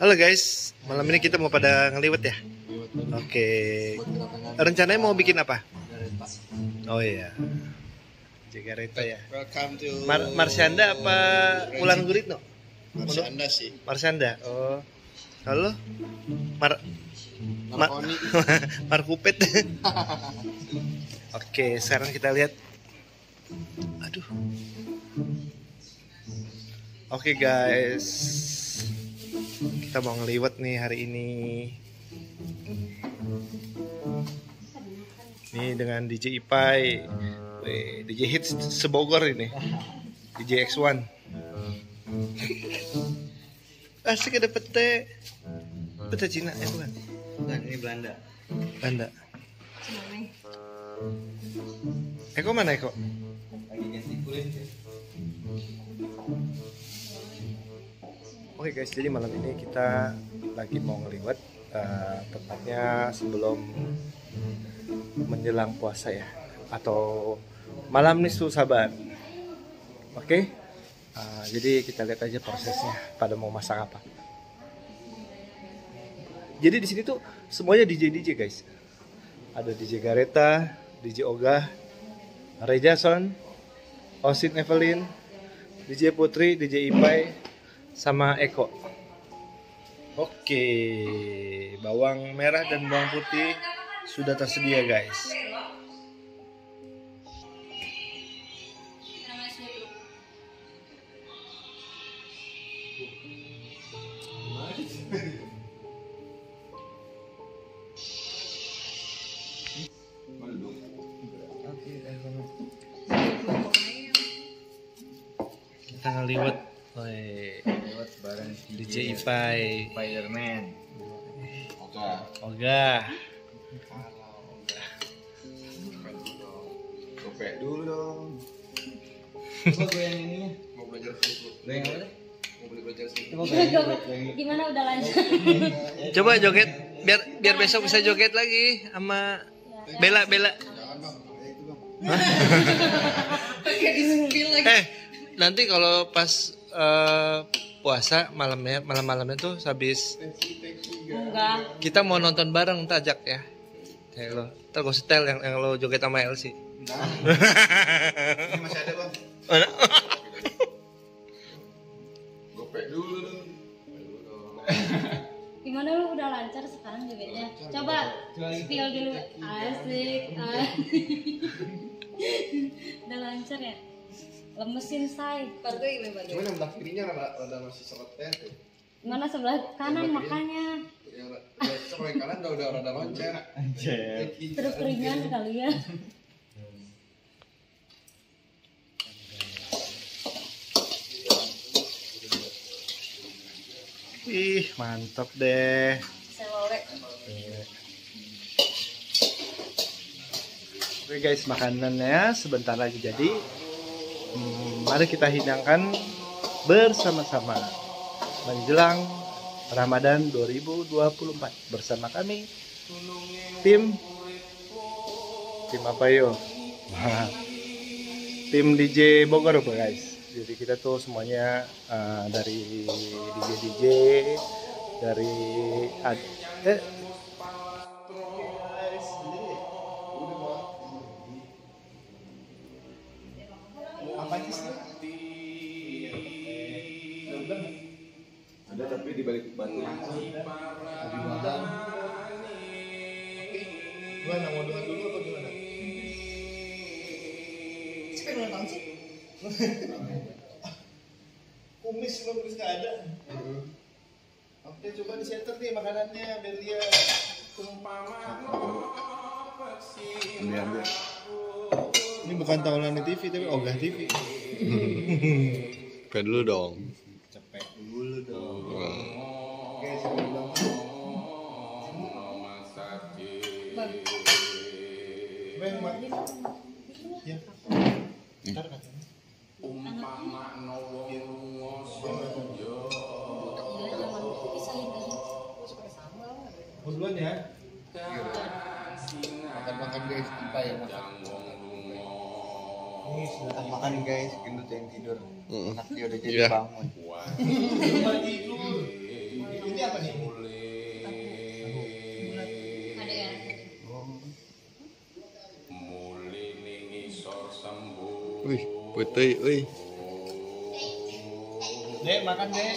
Halo guys, malam ini kita mau pada ngeliwet ya? Oke. Rencananya mau bikin apa? Oh iya, Jagareta ya. Welcome to Marsyanda apa Wulan Guritno? Marsyanda sih. Marsyanda. Oh. Halo? Marconi. Markupet. Oke, sekarang kita lihat. Aduh. Oke guys, kita mau ngeliwet nih hari ini. Nih dengan DJ Ipai, DJ Hits sebogor ini, DJ X1. Asik ada pete Cina ya bukan? Dan ini Belanda. Belanda. Eko mana Eko? Lagi ganti kulit. Oke guys, jadi malam ini kita lagi mau ngeliwet, tepatnya sebelum menjelang puasa ya, atau malam nisu saban. Oke, jadi kita lihat aja prosesnya pada mau masak apa. Jadi di sini tuh semuanya DJ guys. Ada DJ Gareta, DJ Ogah, Rejason, Osin Evelyn, DJ Putri, DJ Ipai, sama Eko. Oke, bawang merah dan bawang putih sudah tersedia guys. Kita ngeliwet Lewat bareng DJ Ipai, Spiderman. Ogah. Gopek dulu dong. Coba gue yang ininya. Mau belajar dulu. Yang apa deh? Mau belajar sih. Gimana udah lanjut? Coba joget, biar besok bisa joget lagi sama Bella. Nanti kalau pas puasa malam-malamnya tuh habis Enggak. kita mau nonton bareng tajak ya. Kayak lo, ntar gue setel yang lo joget sama Elsie. Ini masih ada bang. Mana? Gopek dulu dong. Gimana lu udah lancar sekarang jogetnya? Coba spill dulu. Asik. Udah lancar ya? Lemesin say. Cuman yang belah kirinya rada masih seret tuh. Mana sebelah kanan makanya. Yang sebelah kanan udah rada loncat. Terus ringan kali ya. Ih, mantap deh. Oke guys, makanannya sebentar lagi jadi. Mari kita hidangkan bersama-sama menjelang Ramadan 2024 bersama kami tim apa yo? Tim DJ Bogor guys. Jadi kita tuh semuanya dari DJ dari Ada tapi di balik batu. Gimana mau dengan dulu atau gimana? Siapa yang ulang sih? Kumis nggak ada. Oke, coba di center nih makanannya biar dia ambil. Ini bukan tahunan TV tapi Ogah TV. Cepet dulu dong. Cepet dulu dong. Oke, saya bilang. Bang, ya. Ntar katanya. Duluan ya. Makan guys, apa ya makan? Ini sudah makan guys, gendut yang tidur. Anak dia udah jadi bangun. Tidur. Ini apa Wih, putih, wih. Dek, makan dek.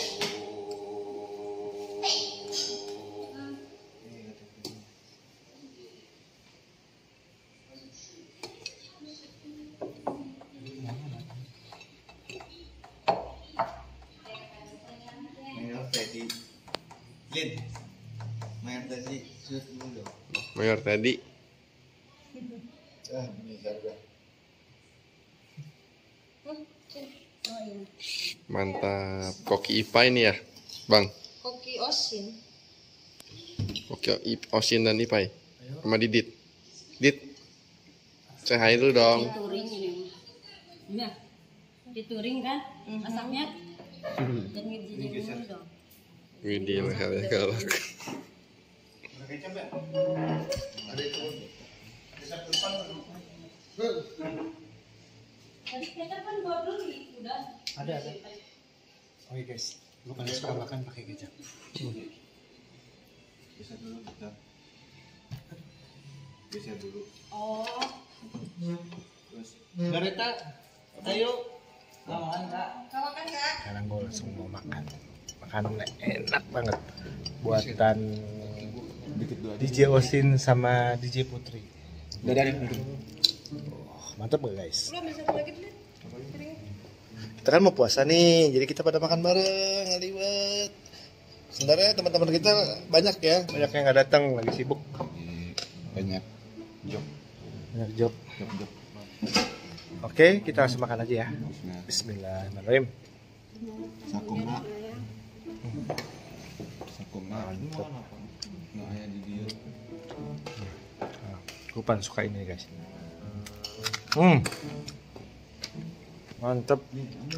Mayor tadi. Lin. Mayor tadi shoot dulu. Mayor tadi. Ini jaga. Oh ini. Mantap. Koki Ipa ini ya, Bang. Koki Osin. Koki Osin dan Ipai. Sama Didit. Dit. Say hi dulu dong. Touring ini. Iya. Di touring kan masaknya. Dan ngijinin dulu dong. Widih, lehernya galak. Ada kecap ya? Ada itu. Kecap depan. Tadi kita kan bawa beli, udah. Ada. Oke guys, lu kan suka makan pakai kecap. Bisa dulu kita. Bisa dulu. Oh. Terus Gareta, ayo. lawan Kak. Kamu kan Kak? Sekarang gue langsung mau makan. Makanan enak banget. Buatan DJ Osin sama DJ Putri. Oh, mantap gak guys? Belum bisa lagi dulu. Kita kan mau puasa nih, jadi kita pada makan bareng, ngaliwet. Sebenarnya teman-teman kita banyak ya, banyak yang nggak datang, lagi sibuk. Banyak job. Banyak job. Job. Oke, kita langsung makan aja ya. Bismillahirrahmanirrahim. Sakuma. Sakuma. Nggak ada di dia. Gue paling suka ini guys. Mantep.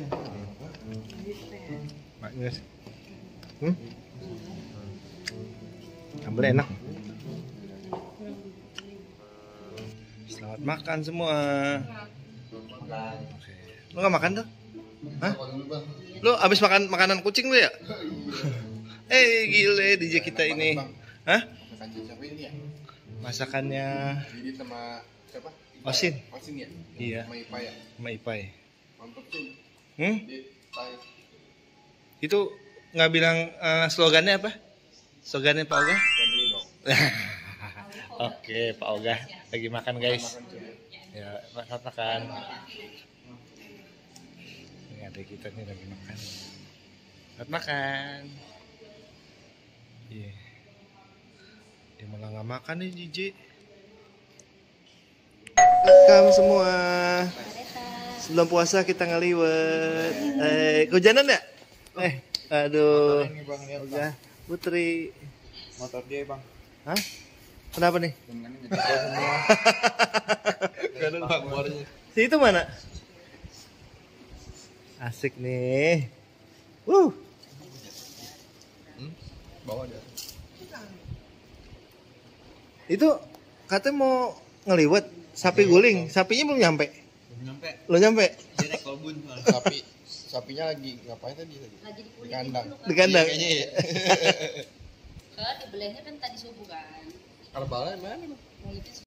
Maknya sih. Sambal enak. Selamat makan semua. Oke. Lu gak makan tuh? Hah? Lu abis makan makanan kucing lu ya? Gile DJ kita ini. Hah? Makan siapa ini ya? Masakannya Didit sama siapa? Osin. Osin ya? Iya. Sama Ipa ya? sama Ipai. Mantap cuy. Hmm? Dit, Pai. Itu nggak bilang slogannya apa? Slogannya Pak Oga? Makan dulu dong. Oke, Pak Oga lagi makan guys. Ya, makan. Ini ada kita nih lagi makan. Selamat makan. Iya. Dia malah nggak makan nih DJ. Welcome semua. Sebelum puasa kita ngeliwet. Kehujanan ya? Aduh. Oga, Putri. Motor dia bang. Hah? Kenapa nih? Dengan ini jadi semua. Gak ada bakbornya. Si itu mana? Asik nih. Bawa aja. Itu katanya mau ngeliwet sapi guling. Sapinya belum nyampe. Belum nyampe. Belum nyampe. Dia naik kolbun soalnya. Sapinya lagi ngapain tadi? Lagi di Di kulit. kandang. Di kandang. Kayaknya ya. Ke dibelengnya kan tadi subuh kan. Kalau bala mana? Mulutnya